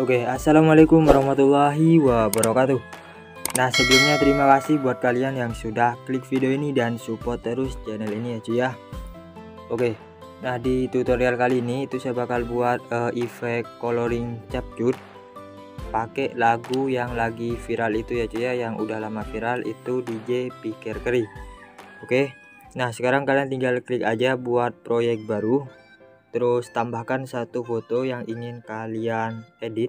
Oke, assalamualaikum warahmatullahi wabarakatuh. Nah, sebelumnya terima kasih buat kalian yang sudah klik video ini dan support terus channel ini ya cuy ya. Oke, nah di tutorial kali ini itu saya bakal buat efek coloring capcut pakai lagu yang lagi viral itu ya cuy ya, yang udah lama viral itu DJ Pikir Keri. Oke, nah sekarang kalian tinggal klik aja buat proyek baru, terus tambahkan satu foto yang ingin kalian edit.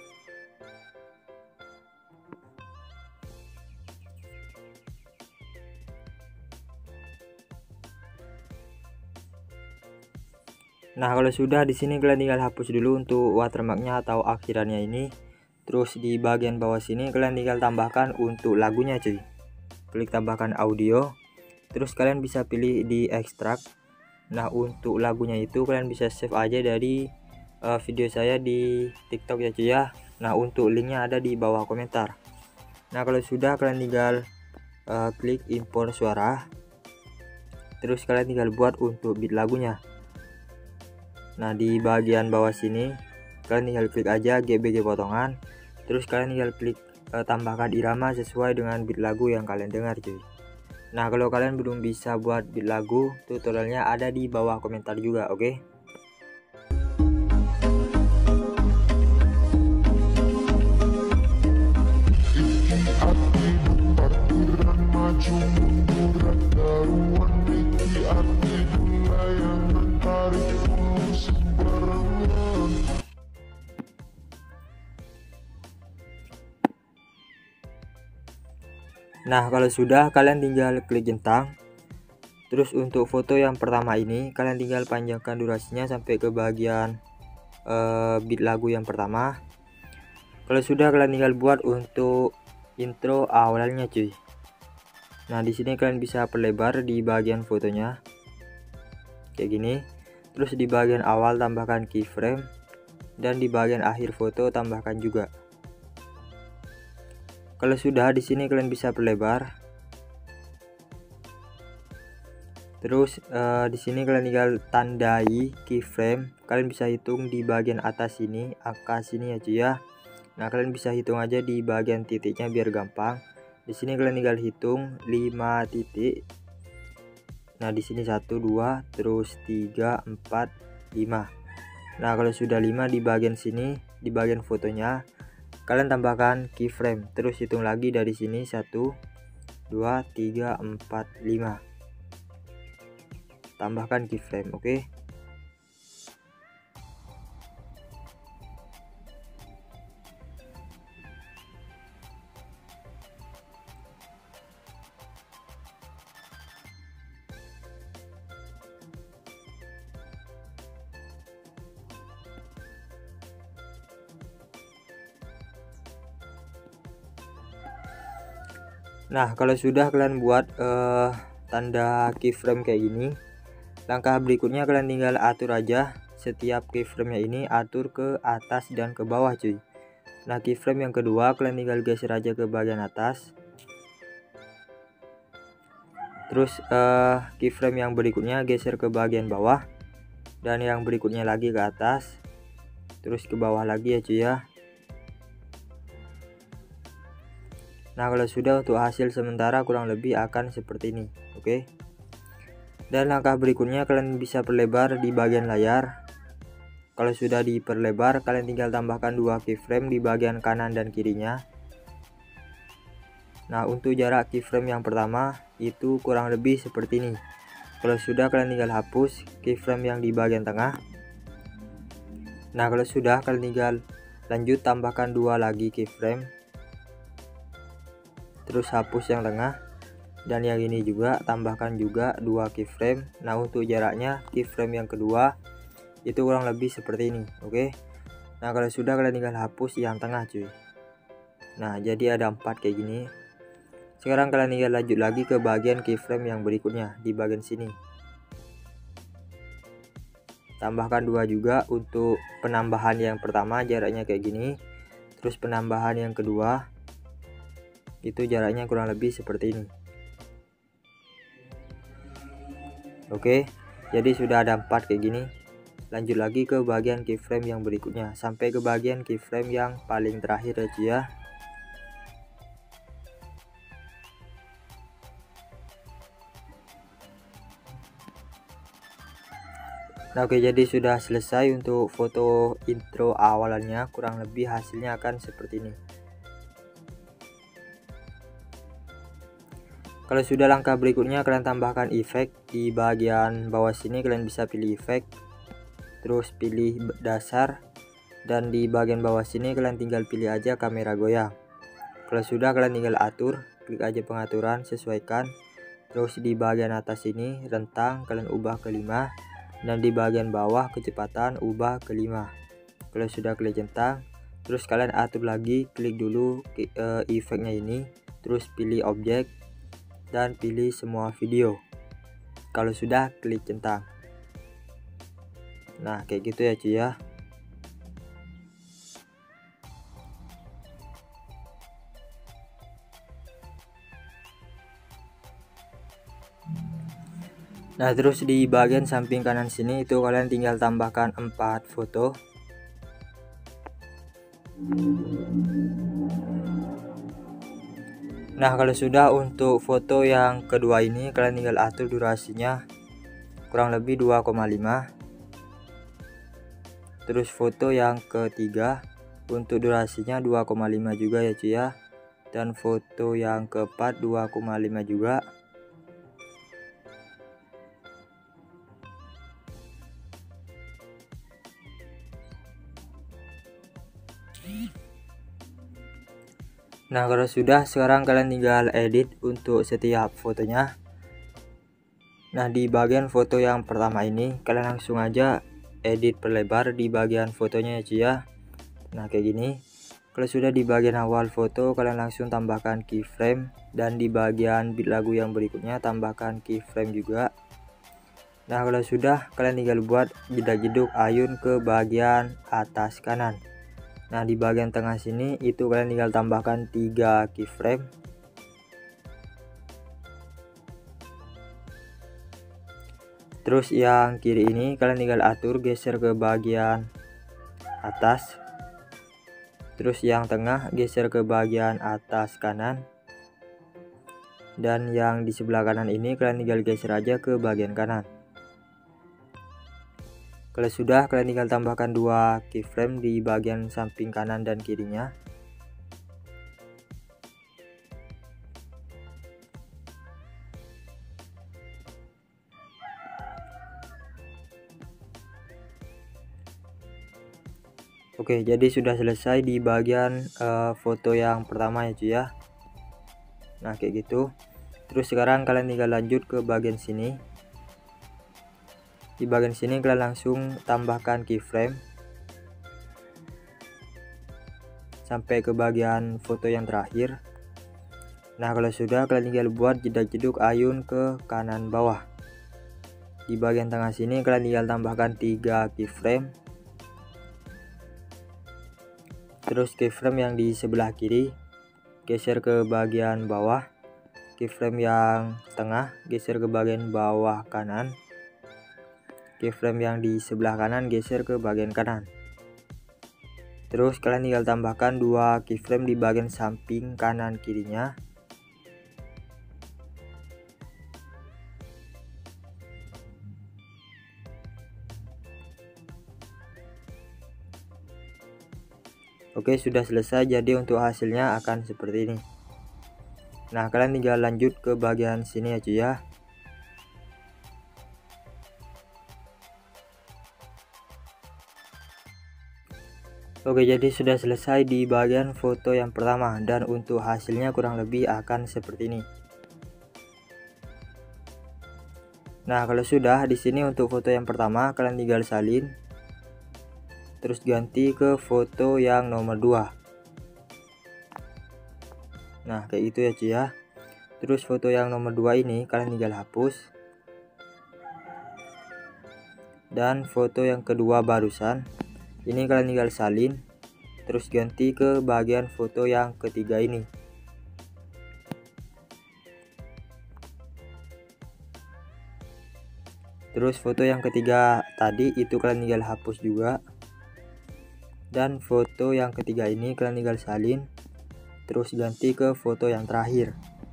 Nah, kalau sudah di sini kalian tinggal hapus dulu untuk watermarknya atau akhirannya ini. Terus di bagian bawah sini kalian tinggal tambahkan untuk lagunya cuy. Klik tambahkan audio. Terus kalian bisa pilih di ekstrak. Nah, untuk lagunya itu kalian bisa save aja dari video saya di TikTok ya cuy ya. Nah, untuk linknya ada di bawah komentar. Nah, kalau sudah kalian tinggal klik import suara. Terus kalian tinggal buat untuk beat lagunya. Nah, di bagian bawah sini kalian tinggal klik aja GBG potongan. Terus kalian tinggal klik tambahkan irama sesuai dengan beat lagu yang kalian dengar cuy. Nah, kalau kalian belum bisa buat beat lagu, tutorialnya ada di bawah komentar juga, oke? Nah, kalau sudah kalian tinggal klik centang. Terus untuk foto yang pertama ini kalian tinggal panjangkan durasinya sampai ke bagian beat lagu yang pertama. Kalau sudah kalian tinggal buat untuk intro awalnya cuy. Nah, di sini kalian bisa perlebar di bagian fotonya kayak gini. Terus di bagian awal tambahkan keyframe dan di bagian akhir foto tambahkan juga. Kalau sudah di sini kalian bisa perlebar. Terus di sini kalian tinggal tandai keyframe. Kalian bisa hitung di bagian atas sini, angka sini ya cuy ya. Nah, kalian bisa hitung aja di bagian titiknya biar gampang. Di sini kalian tinggal hitung 5 titik. Nah, di sini 1 2 terus 3 4 5. Nah, kalau sudah 5 di bagian sini, di bagian fotonya kalian tambahkan keyframe, terus hitung lagi dari sini 1 2 3 4 5. Tambahkan keyframe, oke? Nah, kalau sudah kalian buat tanda keyframe kayak gini, langkah berikutnya kalian tinggal atur aja setiap keyframe-nya ini, atur ke atas dan ke bawah cuy. Nah, keyframe yang kedua kalian tinggal geser aja ke bagian atas. Terus keyframe yang berikutnya geser ke bagian bawah, dan yang berikutnya lagi ke atas, terus ke bawah lagi ya cuy ya. Nah, kalau sudah, untuk hasil sementara kurang lebih akan seperti ini, oke? Dan langkah berikutnya kalian bisa perlebar di bagian layar. Kalau sudah diperlebar, kalian tinggal tambahkan 2 keyframe di bagian kanan dan kirinya. Nah, untuk jarak keyframe yang pertama itu kurang lebih seperti ini. Kalau sudah, kalian tinggal hapus keyframe yang di bagian tengah. Nah, kalau sudah, kalian tinggal lanjut tambahkan 2 lagi keyframe. Terus hapus yang tengah, dan yang ini juga tambahkan juga 2 keyframe. Nah, untuk jaraknya keyframe yang kedua itu kurang lebih seperti ini, oke? Nah, kalau sudah, kalian tinggal hapus yang tengah cuy. Nah, jadi ada 4 kayak gini. Sekarang kalian tinggal lanjut lagi ke bagian keyframe yang berikutnya di bagian sini. Tambahkan 2 juga untuk penambahan yang pertama, jaraknya kayak gini. Terus penambahan yang kedua itu jaraknya kurang lebih seperti ini. Oke, jadi sudah ada 4 kayak gini. lanjut lagi ke bagian keyframe yang berikutnya sampai ke bagian keyframe yang paling terakhir ya cuy ya. Nah oke, jadi sudah selesai untuk foto intro awalannya, kurang lebih hasilnya akan seperti ini. Kalau sudah langkah berikutnya, kalian tambahkan efek di bagian bawah sini. Kalian bisa pilih efek, terus pilih dasar, dan di bagian bawah sini kalian tinggal pilih aja kamera goyang. Kalau sudah, kalian tinggal atur, klik aja pengaturan, sesuaikan. Terus di bagian atas ini rentang kalian ubah ke 5, dan di bagian bawah kecepatan ubah ke 5. Kalau sudah klik centang, terus kalian atur lagi, klik dulu efeknya ini, terus pilih objek dan pilih semua video. Kalau sudah, klik centang. Nah kayak gitu ya cuy ya. Nah terus di bagian samping kanan sini itu kalian tinggal tambahkan 4 foto. Nah kalau sudah, untuk foto yang kedua ini kalian tinggal atur durasinya kurang lebih 2,5. Terus foto yang ketiga untuk durasinya 2,5 juga ya cuy ya. Dan foto yang keempat 2,5 juga. Nah kalau sudah, sekarang kalian tinggal edit untuk setiap fotonya. Nah di bagian foto yang pertama ini kalian langsung aja edit perlebar di bagian fotonya ya cuy ya. Nah kayak gini. Kalau sudah di bagian awal foto kalian langsung tambahkan keyframe, dan di bagian bit lagu yang berikutnya tambahkan keyframe juga. Nah kalau sudah, kalian tinggal buat jedak-jeduk ayun ke bagian atas kanan. Nah di bagian tengah sini itu kalian tinggal tambahkan 3 keyframe. Terus yang kiri ini kalian tinggal atur geser ke bagian atas. Terus yang tengah geser ke bagian atas kanan. Dan yang di sebelah kanan ini kalian tinggal geser aja ke bagian kanan. Kalau sudah, kalian tinggal tambahkan 2 keyframe di bagian samping kanan dan kirinya. Oke, jadi sudah selesai di bagian foto yang pertama ya cuy ya. Nah kayak gitu. Terus sekarang kalian tinggal lanjut ke bagian sini. Di bagian sini kalian langsung tambahkan keyframe sampai ke bagian foto yang terakhir. Nah kalau sudah, kalian tinggal buat jedak-jeduk ayun ke kanan bawah. Di bagian tengah sini kalian tinggal tambahkan 3 keyframe. Terus keyframe yang di sebelah kiri geser ke bagian bawah. Keyframe yang tengah geser ke bagian bawah kanan. Keyframe yang di sebelah kanan geser ke bagian kanan. Terus kalian tinggal tambahkan 2 keyframe di bagian samping kanan kirinya. Oke, sudah selesai. Jadi untuk hasilnya akan seperti ini. Nah kalian tinggal lanjut ke bagian sini ya cuy ya. Oke, jadi sudah selesai di bagian foto yang pertama, dan untuk hasilnya kurang lebih akan seperti ini. Nah kalau sudah, di sini untuk foto yang pertama kalian tinggal salin, terus ganti ke foto yang nomor 2. Nah kayak gitu ya cuy ya. Terus foto yang nomor 2 ini kalian tinggal hapus. Dan foto yang kedua barusan ini kalian tinggal salin, terus ganti ke bagian foto yang ketiga ini. Terus foto yang ketiga tadi itu kalian tinggal hapus juga. Dan foto yang ketiga ini kalian tinggal salin, terus ganti ke foto yang terakhir.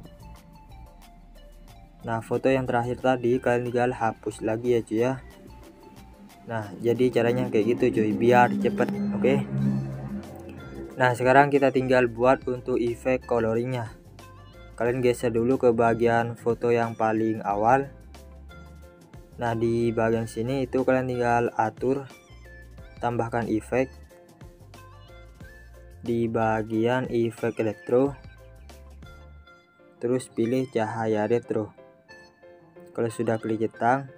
Nah, foto yang terakhir tadi kalian tinggal hapus lagi ya cuy ya. Nah, jadi caranya kayak gitu cuy, biar cepet. Oke. Nah, sekarang kita tinggal buat untuk efek coloringnya. Kalian geser dulu ke bagian foto yang paling awal. Nah, di bagian sini itu kalian tinggal atur, tambahkan efek. Di bagian efek elektro, terus pilih cahaya retro. Kalau sudah klik centang,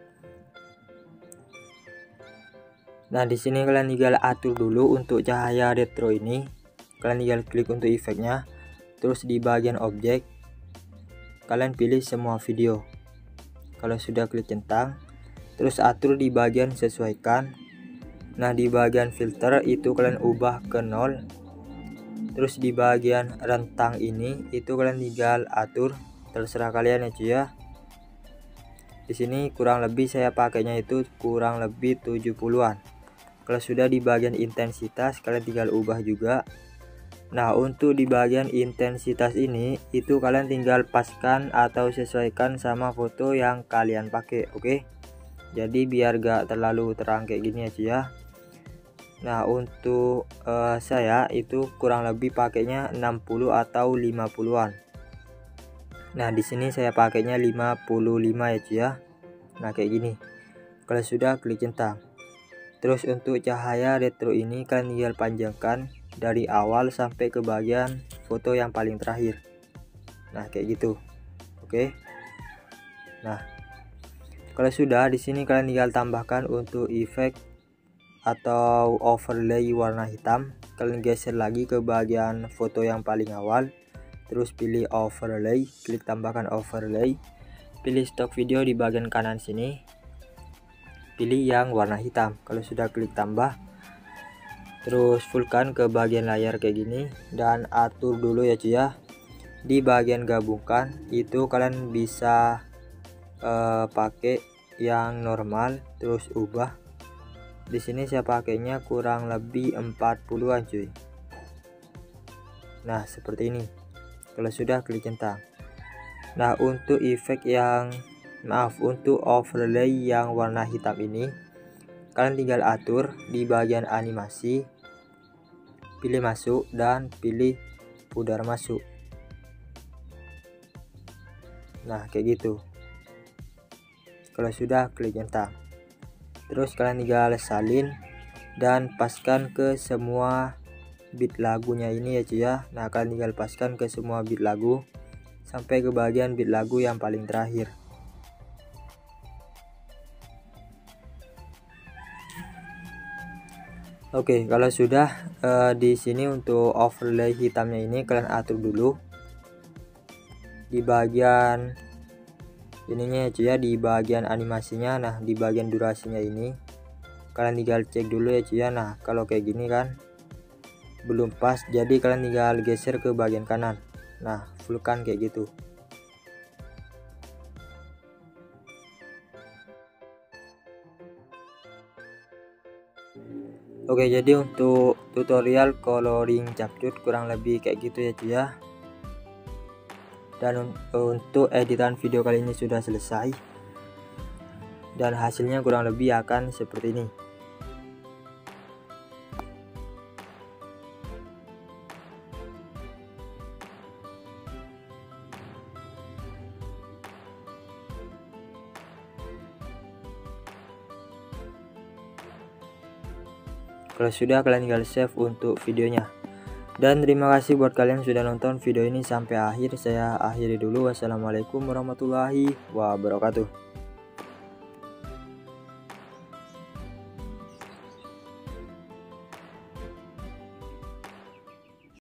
nah di sini kalian tinggal atur dulu untuk cahaya retro ini. Kalian tinggal klik untuk efeknya, terus di bagian objek kalian pilih semua video. Kalau sudah klik centang, terus atur di bagian sesuaikan. Nah, di bagian filter itu kalian ubah ke 0. Terus di bagian rentang ini itu kalian tinggal atur, terserah kalian ya cuy ya. Di sini kurang lebih saya pakainya itu kurang lebih 70-an. Kalau sudah di bagian intensitas kalian tinggal ubah juga. Nah, untuk di bagian intensitas ini itu kalian tinggal paskan atau sesuaikan sama foto yang kalian pakai. Oke. Jadi biar gak terlalu terang kayak gini ya cuy ya. Nah, untuk saya itu kurang lebih pakainya 60 atau 50-an. Nah, di sini saya pakainya 55 ya cuy ya. Nah, kayak gini. Kalau sudah klik centang. Terus untuk cahaya retro ini kalian tinggal panjangkan dari awal sampai ke bagian foto yang paling terakhir. Nah, kayak gitu. Oke. Nah, kalau sudah di sini kalian tinggal tambahkan untuk efek atau overlay warna hitam. Kalian geser lagi ke bagian foto yang paling awal, terus pilih overlay, klik tambahkan overlay, pilih stock video di bagian kanan sini, pilih yang warna hitam. Kalau sudah klik tambah, terus fullkan ke bagian layar kayak gini dan atur dulu ya cuy ya. Di bagian gabungkan itu kalian bisa pakai yang normal, terus ubah. Di sini saya pakainya kurang lebih 40-an cuy. Nah, seperti ini. Kalau sudah klik centang. Nah, untuk efek yang untuk overlay yang warna hitam ini kalian tinggal atur di bagian animasi, pilih masuk dan pilih pudar masuk. Nah, kayak gitu. Kalau sudah klik centang, terus kalian tinggal salin dan paskan ke semua bit lagunya ini ya cuy ya. Nah, kalian tinggal paskan ke semua bit lagu sampai ke bagian bit lagu yang paling terakhir. Oke, kalau sudah di sini untuk overlay hitamnya ini kalian atur dulu di bagian ininya ya cuy ya, di bagian animasinya. Nah, di bagian durasinya ini kalian tinggal cek dulu ya cuy ya. Nah, kalau kayak gini kan belum pas, jadi kalian tinggal geser ke bagian kanan. Nah, fullkan kayak gitu. Oke, jadi untuk tutorial coloring capcut kurang lebih kayak gitu ya cuy ya. Dan untuk editan video kali ini sudah selesai, dan hasilnya kurang lebih akan seperti ini. Kalau sudah, kalian tinggal save untuk videonya. Dan terima kasih buat kalian yang sudah nonton video ini sampai akhir. Saya akhiri dulu. Wassalamualaikum warahmatullahi wabarakatuh.